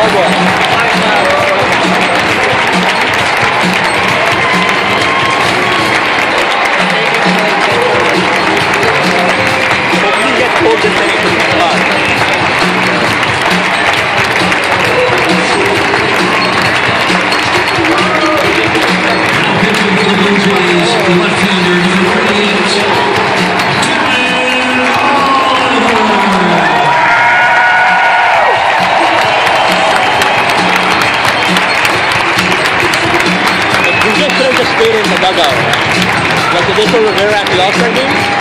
In the dugout. Like the Rivera at the All-Star game?